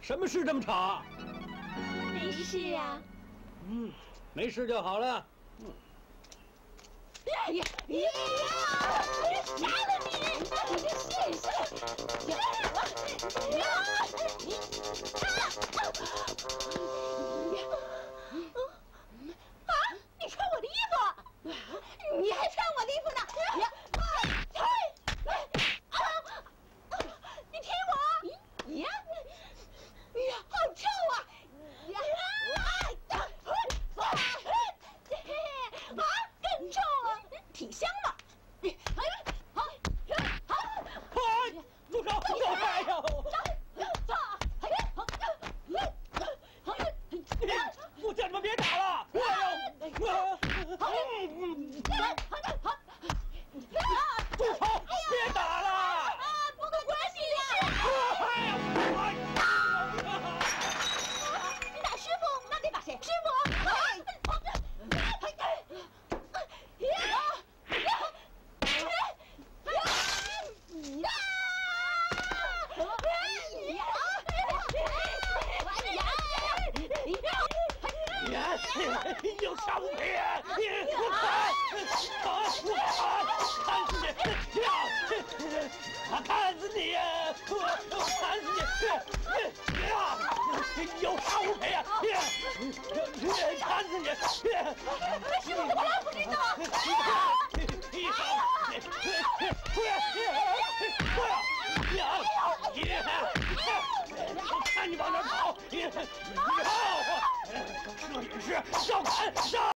什么事这么吵？ 没事啊。 没事就好了。 哎呀！哎呀！我杀了你！谢谢。啊！你穿我的衣服！你还穿我的衣服呢！你踢我！呀！好臭啊！更臭啊！挺香嘛！ 住手！哎呦！我叫你们别打了！住手！别打了！ 不够关系呀！你打师傅，那得打谁？师傅！ 有杀无赔啊！我砍死你！我砍死你！有杀无赔啊！砍死你！ 师傅，不要不知道！ 我看你往哪跑！